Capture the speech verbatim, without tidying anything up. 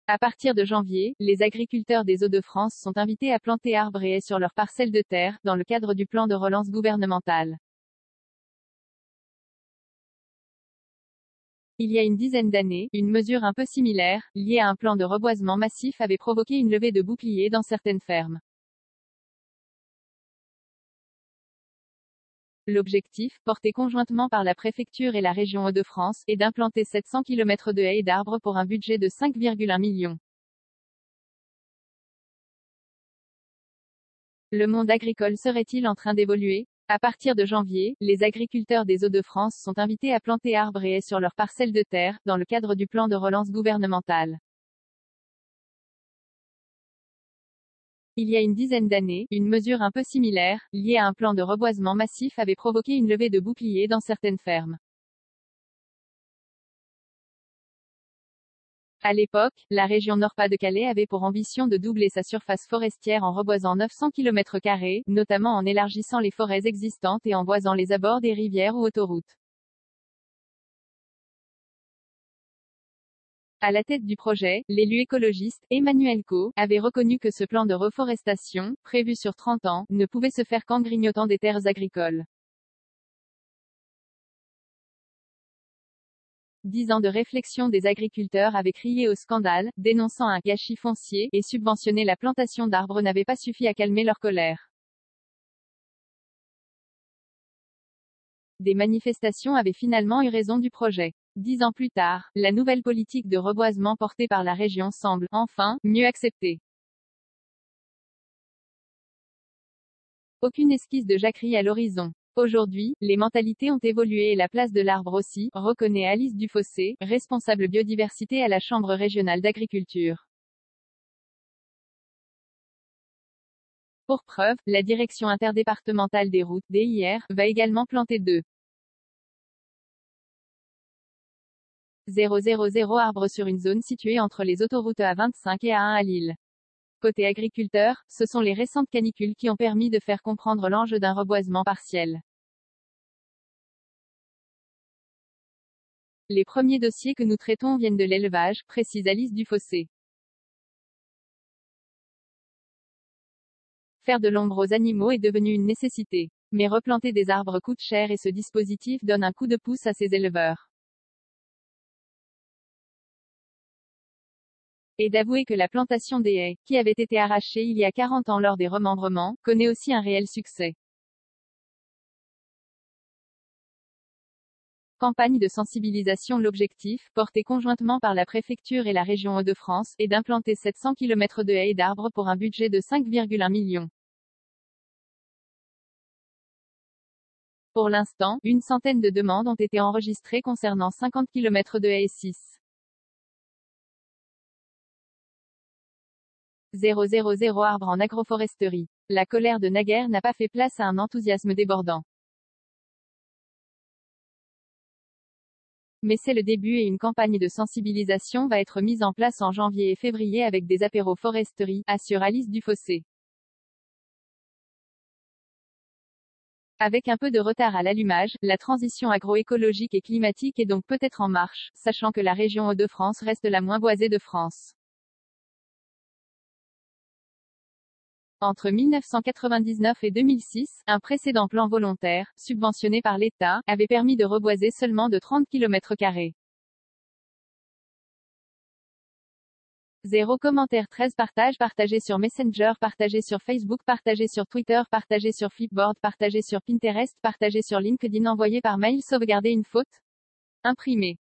À partir de janvier, les agriculteurs des Hauts-de-France sont invités à planter arbres et haies sur leurs parcelles de terre, dans le cadre du plan de relance gouvernemental. Il y a une dizaine d'années, une mesure un peu similaire, liée à un plan de reboisement massif avait provoqué une levée de boucliers dans certaines fermes. L'objectif, porté conjointement par la préfecture et la région Hauts-de-France, est d'implanter sept cents kilomètres de haies et d'arbres pour un budget de cinq virgule un millions. Le monde agricole serait-il en train d'évoluer? À partir de janvier, les agriculteurs des Hauts-de-France sont invités à planter arbres et haies sur leurs parcelles de terre, dans le cadre du plan de relance gouvernemental. Il y a une dizaine d'années, une mesure un peu similaire, liée à un plan de reboisement massif avait provoqué une levée de boucliers dans certaines fermes. À l'époque, la région Nord-Pas-de-Calais avait pour ambition de doubler sa surface forestière en reboisant neuf cents kilomètres carrés, notamment en élargissant les forêts existantes et en boisant les abords des rivières ou autoroutes. À la tête du projet, l'élu écologiste, Emmanuel Caux, avait reconnu que ce plan de reforestation, prévu sur trente ans, ne pouvait se faire qu'en grignotant des terres agricoles. Dix ans de réflexion des agriculteurs avaient crié au scandale, dénonçant un gâchis foncier, et subventionner la plantation d'arbres n'avait pas suffi à calmer leur colère. Des manifestations avaient finalement eu raison du projet. Dix ans plus tard, la nouvelle politique de reboisement portée par la région semble, enfin, mieux acceptée. Aucune esquisse de jacquerie à l'horizon. Aujourd'hui, les mentalités ont évolué et la place de l'arbre aussi, reconnaît Alice Dufossé, responsable biodiversité à la Chambre régionale d'agriculture. Pour preuve, la direction interdépartementale des routes, D I R, va également planter deux mille arbres sur une zone située entre les autoroutes A vingt-cinq et A un à Lille. Côté agriculteur, ce sont les récentes canicules qui ont permis de faire comprendre l'enjeu d'un reboisement partiel. Les premiers dossiers que nous traitons viennent de l'élevage, précise Alice Dufossé. Faire de l'ombre aux animaux est devenu une nécessité. Mais replanter des arbres coûte cher et ce dispositif donne un coup de pouce à ces éleveurs. Et d'avouer que la plantation des haies, qui avait été arrachée il y a quarante ans lors des remembrements, connaît aussi un réel succès. Campagne de sensibilisation. L'objectif, porté conjointement par la préfecture et la région Hauts-de-France, est d'implanter sept cents kilomètres de haies et d'arbres pour un budget de cinq virgule un millions. Pour l'instant, une centaine de demandes ont été enregistrées concernant cinquante kilomètres de haies et six mille arbres en agroforesterie. La colère de naguère n'a pas fait place à un enthousiasme débordant. Mais c'est le début et une campagne de sensibilisation va être mise en place en janvier et février avec des apéros foresterie, assure Alice Dufossé. Avec un peu de retard à l'allumage, la transition agroécologique et climatique est donc peut-être en marche, sachant que la région Hauts-de-France reste la moins boisée de France. Entre mille neuf cent quatre-vingt-dix-neuf et deux mille six, un précédent plan volontaire, subventionné par l'État, avait permis de reboiser seulement de trente kilomètres carrés. Zéro commentaire. Treize partages. Partagé sur Messenger, partagé sur Facebook, partagé sur Twitter, partagé sur Flipboard, partagé sur Pinterest, partagé sur LinkedIn, envoyé par mail. Sauvegarder une faute. Imprimé.